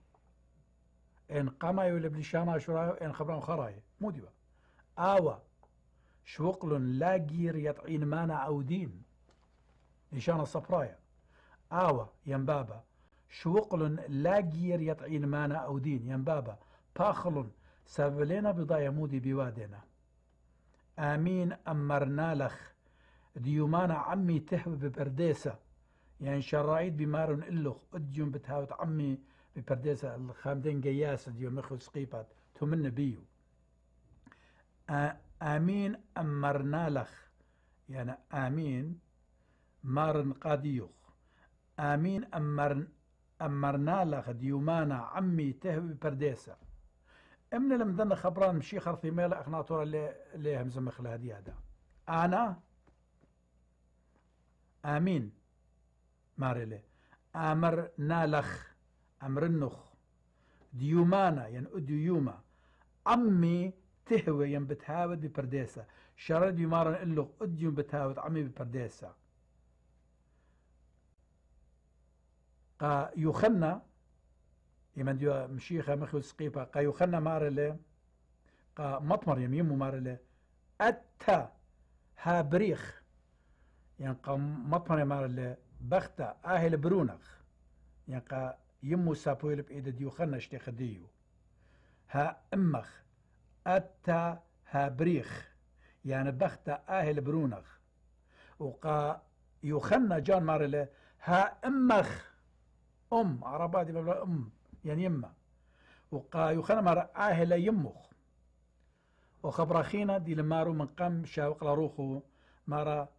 إن قمايو لبلشانا شرايو إن خبرانو خراية موديبا آوى شوقل لاجير يطعين مانا عودين نشان الصفرايا آوى ينبابا شوقل لاجير يطعين مانا عودين ينبابا باخل سبلنا بضايا مودي بوادنا آمين أمرنا لخ ديومانا عمي تهوي ببرديسة يعني شرايد بمار إلخ أديوم بتهاوت عمي ببرديسة الخامدين قياسة ديوم مخل سقيبات تمن بيو آمين أمرنا لخ يعني آمين مارن قاديوخ آمين أمر أمرنا لخ ديومانا عمي تهوي ببرديسة امن لمدن خبران مشي خرثي ميلا اخناطورا اللي اللي همزة مخلها دي هذا انا امين مارلي امر نالخ امرنخ ديومانا ين اديوما عمي تهوي ين بتهاود ببرديسة شرد يمارن اللغ اديوم بتهاود عمي ببرديسة قا يخنا يمن ديو مشيخة مخو سقيبة قا يخنا مارلي قا مطمر يميمو مارلي أتا هابريخ يعني قا مطمر مارلي بختا آهل برونخ يعني قا يمو سابويل بإيدا ديو خنا اشتي خديو ها امخ أتا هابريخ يعني بختا آهل برونخ وقا يخنا جان مارلي ها امخ أم عرباتي بلا أم يعني يما وقا يخنا مار آهل يمخ وخبراخينا دي لمارو من قم شاوق لروخو مارا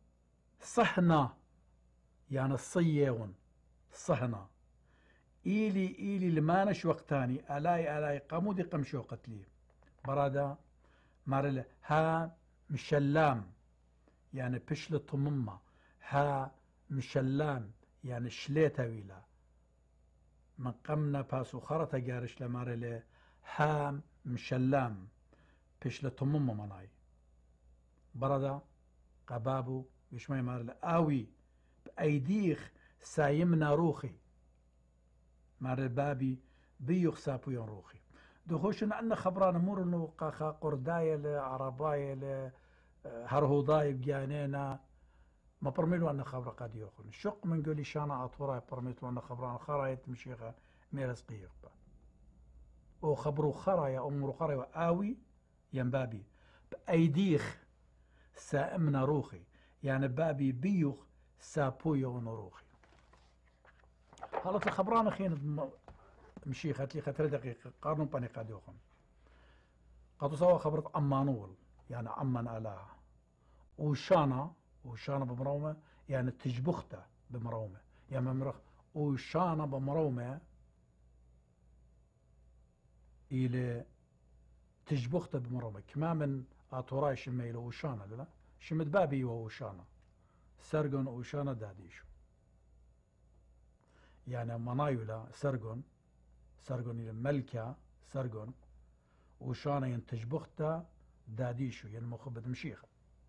صهنا يعني الصيون صهنا إيلي إيلي لمانش وقتاني ألاي ألاي قامودي قم شوقت لي برادا مارل ها مشلام يعني بشل طممة ها مشلام يعني شليتا ويلا من قمنا باسو خرطة جارش لمارل ها مشلام بشل طممة مناي برادا قبابو بشمي مارل آوي بأيديخ سايمنا روخي مارل بابي بيوخ سابوين روخي دخوشنا أن خبران مور إنه قاخا قرداية لعرباية لهرهوضاية بجانينا ما برميلو أن خبر قد يأخذ شق من قولي شانا عطوراي برميتو أن خبران خرايت مشيخة ميرس قيق وخبرو خرايا أمرو خرايا آوي ينبابي بأيديخ سائمنا روخي يعني بابي بيوخ سابويو روخي هلط الخبران خين مشي خات لي خاطر دقيقة قارنوا باني قاد يوخن قادو سوا خبرت أمانول يعني أمان على وشانا وشانا بمرومة يعني تجبخته بمرومة يعني ممرخ وشانا بمرومة إلى تجبخته بمرومة كما من أطوراي شميله وشانا لا شمت بابي وشانا سرغون وشانا داديشو يعني منايولا سرغون سرغون الملكة سرغون وشانا ينتج بختا داديشو يعني مخبط مشيخة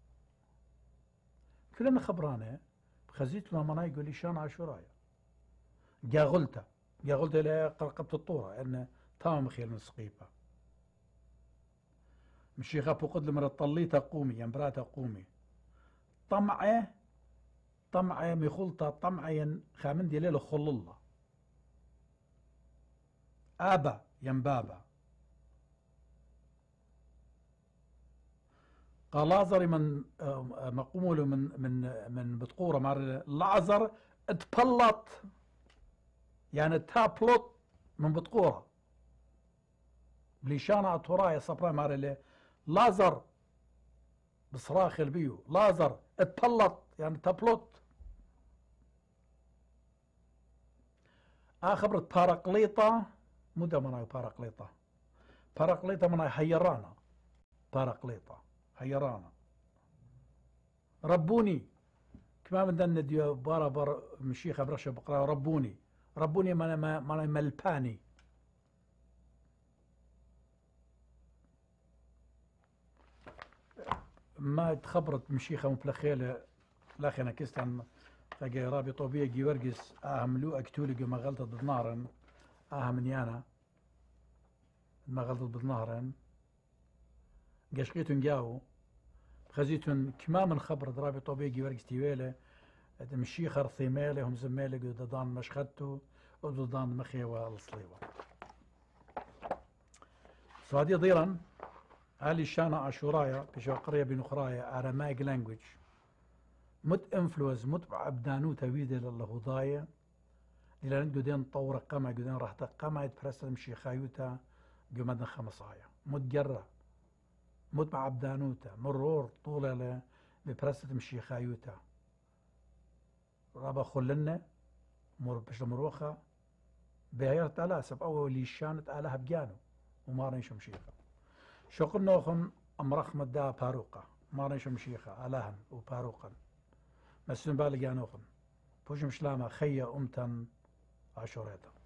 كلنا خبرانه بخزيت له مناي يقول لي شان عاشورايا قاغلته قاغلته لا قرقبت الطورة ان تام خيل من سقيفة مشيخة بقد لمرة طليتها قومي ينبراتها قومي طمعه طمعه مخلطة طمعه خامن دي ليلة خل الله آبا ينبابا قال لازر من مقومه من من من بتقوره مار لازر اتبلط يعني تابلط من بتقوره بليشانا ترايا صبرا مار لازر بصراخ البيو لازر اتبلط يعني تبلط اخبرت باراقليطه مدى مناي باراقليطه باراقليطه مناي حيرانا باراقليطه حيرانا ربوني كما بدنا ديو بارا بار مشيخه برشا بقرا ربوني ربوني ما ما ما ملباني ما تخبرت مشيخه مبلخيله لاخي انا كستان تلاقي رابي طوبيه جيورجس اهملو اكتولي ما غلطت بنارن اهم نيانا ما غلطت بنارن قشقيتون جاو خزيتون كما من خبر درابي طوبيه جيورجس تيويله مشيخه رثيميله هم زميله قدان مشخدتو ودان مخيوه الصليوه سوادي ضيرا هالي شانا عاشورايا بشو قرية بنخرايا Aramaic language مت انفلوز مت عبدانو تويدة للهضايا لأن قدين طورة قمع قدين راح تقمع يتبرسل مشي خايوتا قمدنا خمسايا مت جرة مت مع عبدانوتا مرور طولة ببرسل مشي خايوتا رابا خلنا مر بش مروخة بهيرت ألاسب أول اللي شانت آلها بجانو وما رنشو مشيخة شو قلنا أخن أمرخ مدى باروقة ما رنشو مشيخة آلهن وباروقا مسلم بالي جانوخن بوش مشلامة خيّة أمتن عاشوريتا